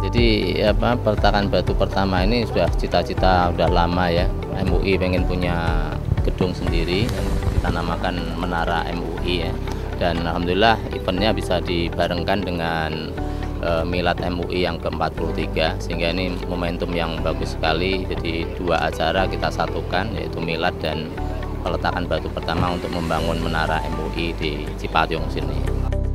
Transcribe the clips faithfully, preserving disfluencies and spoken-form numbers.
Jadi apa peletakan batu pertama ini sudah cita-cita udah lama ya. M U I pengen punya gedung sendiri yang kita namakan Menara M U I ya. Dan alhamdulillah eventnya bisa dibarengkan dengan e, Milad M U I yang ke empat puluh tiga, sehingga ini momentum yang bagus sekali. Jadi dua acara kita satukan, yaitu Milad dan peletakan batu pertama untuk membangun Menara M U I di Cipayung sini.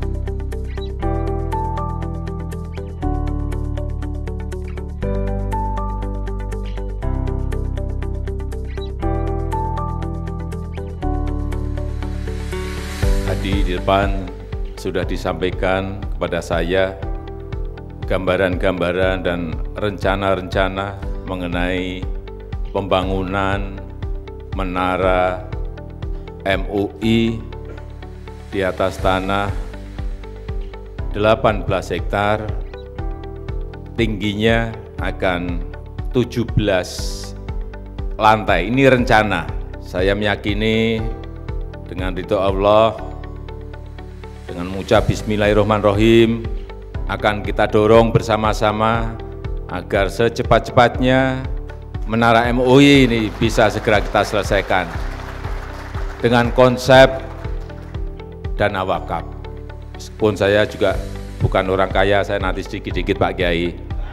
Tadi di depan sudah disampaikan kepada saya gambaran-gambaran dan rencana-rencana mengenai pembangunan Menara M U I di atas tanah delapan belas hektar, tingginya akan tujuh belas lantai. Ini rencana. Saya meyakini dengan ridho Allah, dengan mengucap Bismillahirrahmanirrahim, akan kita dorong bersama-sama agar secepat-cepatnya Menara M U I ini bisa segera kita selesaikan dengan konsep dana wakaf. Meskipun saya juga bukan orang kaya, saya nanti sedikit-sedikit Pak Kiai.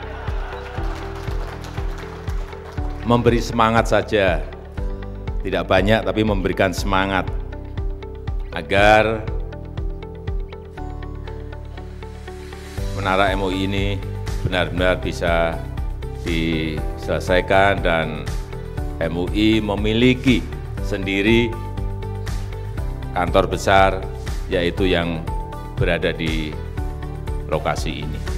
Memberi semangat saja, tidak banyak tapi memberikan semangat agar Menara M U I ini benar-benar bisa diselesaikan dan M U I memiliki sendiri kantor besar, yaitu yang berada di lokasi ini.